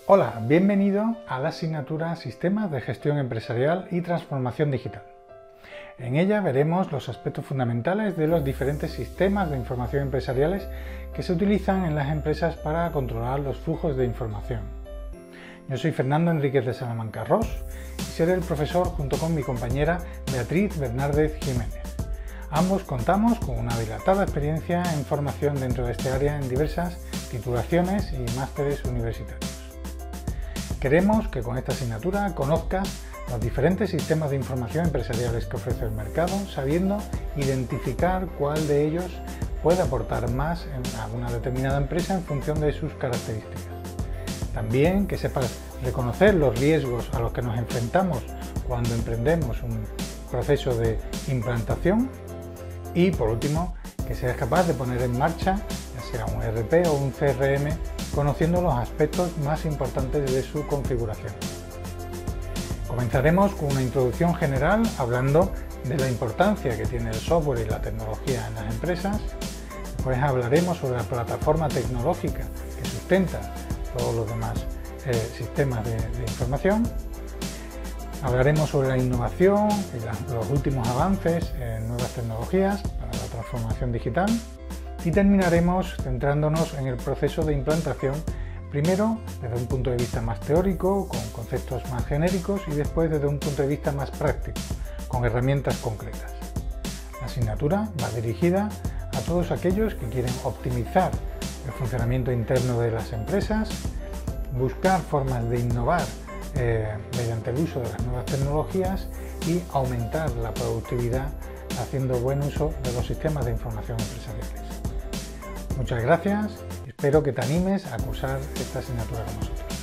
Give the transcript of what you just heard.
Hola, bienvenido a la asignatura Sistemas de Gestión Empresarial y Transformación Digital. En ella veremos los aspectos fundamentales de los diferentes sistemas de información empresariales que se utilizan en las empresas para controlar los flujos de información. Yo soy Fernando Enríquez de Salamanca Ros y seré el profesor junto con mi compañera Beatriz Bernárdez Jiménez. Ambos contamos con una dilatada experiencia en formación dentro de este área en diversas titulaciones y másteres universitarios. Queremos que con esta asignatura conozcas los diferentes sistemas de información empresariales que ofrece el mercado, sabiendo identificar cuál de ellos puede aportar más en alguna determinada empresa en función de sus características. También que sepas reconocer los riesgos a los que nos enfrentamos cuando emprendemos un proceso de implantación y, por último, que seas capaz de poner en marcha ya sea un ERP o un CRM conociendo los aspectos más importantes de su configuración. Comenzaremos con una introducción general hablando de la importancia que tiene el software y la tecnología en las empresas. Después hablaremos sobre la plataforma tecnológica que sustenta todos los demás sistemas de información. Hablaremos sobre la innovación y los últimos avances en nuevas tecnologías para la transformación digital. Y terminaremos centrándonos en el proceso de implantación, primero desde un punto de vista más teórico, con conceptos más genéricos, y después desde un punto de vista más práctico, con herramientas concretas. La asignatura va dirigida a todos aquellos que quieren optimizar el funcionamiento interno de las empresas, buscar formas de innovar mediante el uso de las nuevas tecnologías y aumentar la productividad haciendo buen uso de los sistemas de información empresariales. Muchas gracias y espero que te animes a cursar esta asignatura con nosotros.